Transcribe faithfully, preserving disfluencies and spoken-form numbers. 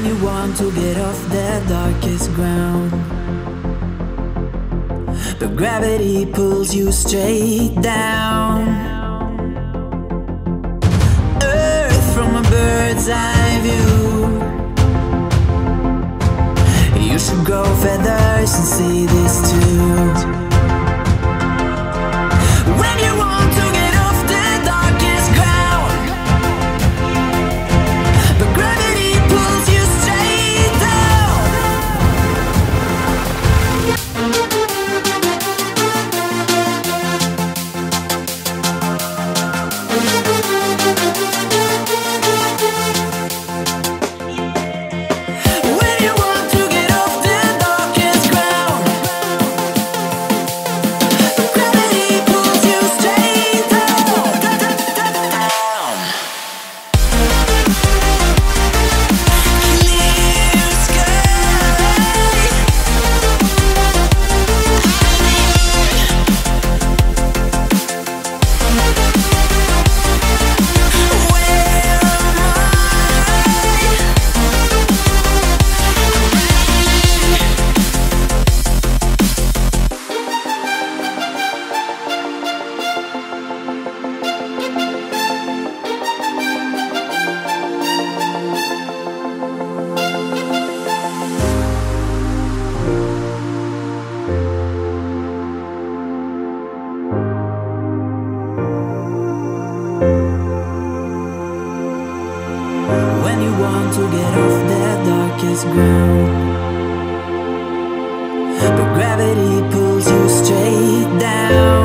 When you want to get off the darkest ground, but gravity pulls you straight down. Earth from a bird's eye view. You should grow feathers and see this too. When you want to get off the darkest ground, but gravity pulls you straight down. When you want to get off the darkest ground, but gravity pulls you straight down. Clear sky. Where am When you want to get off the darkest ground, but gravity pulls you straight down.